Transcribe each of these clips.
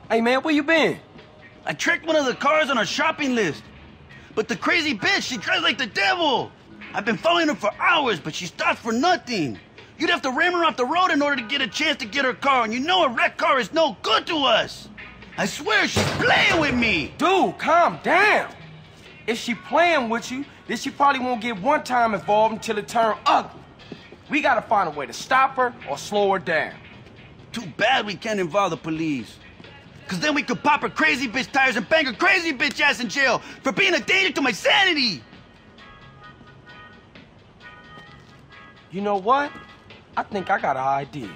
Hey, man, where you been? I tracked one of the cars on our shopping list. But the crazy bitch, she drives like the devil. I've been following her for hours, but she stops for nothing. You'd have to ram her off the road in order to get a chance to get her car, and you know a wrecked car is no good to us. I swear she's playing with me. Dude, calm down. If she playing with you, then she probably won't get one time involved until it turn ugly. We gotta find a way to stop her or slow her down. Too bad we can't involve the police. Cause then we could pop her crazy bitch tires and bang her crazy bitch ass in jail for being a danger to my sanity. You know what? I think I got an idea.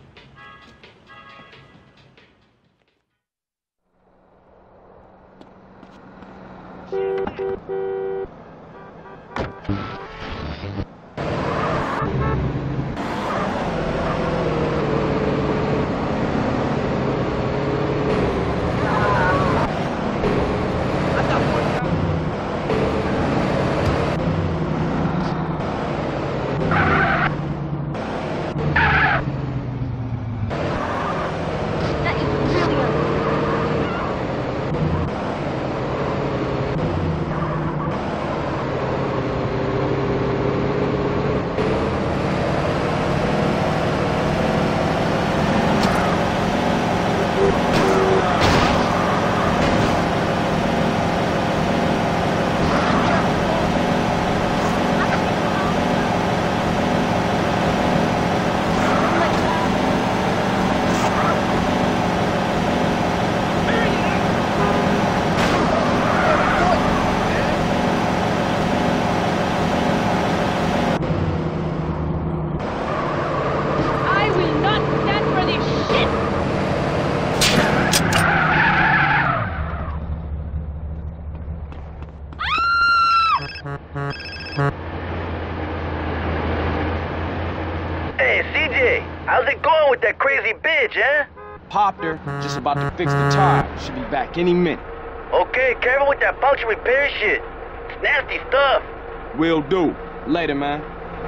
Hey, CJ, how's it going with that crazy bitch, eh? Popped her, just about to fix the tire. Should be back any minute. Okay, careful with that puncture repair shit. It's nasty stuff. Will do. Later, man.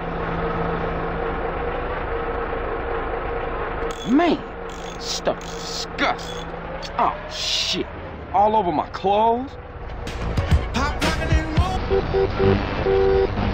Man, stuff is disgusting. Oh, shit. All over my clothes. Pop, rockin' and roll.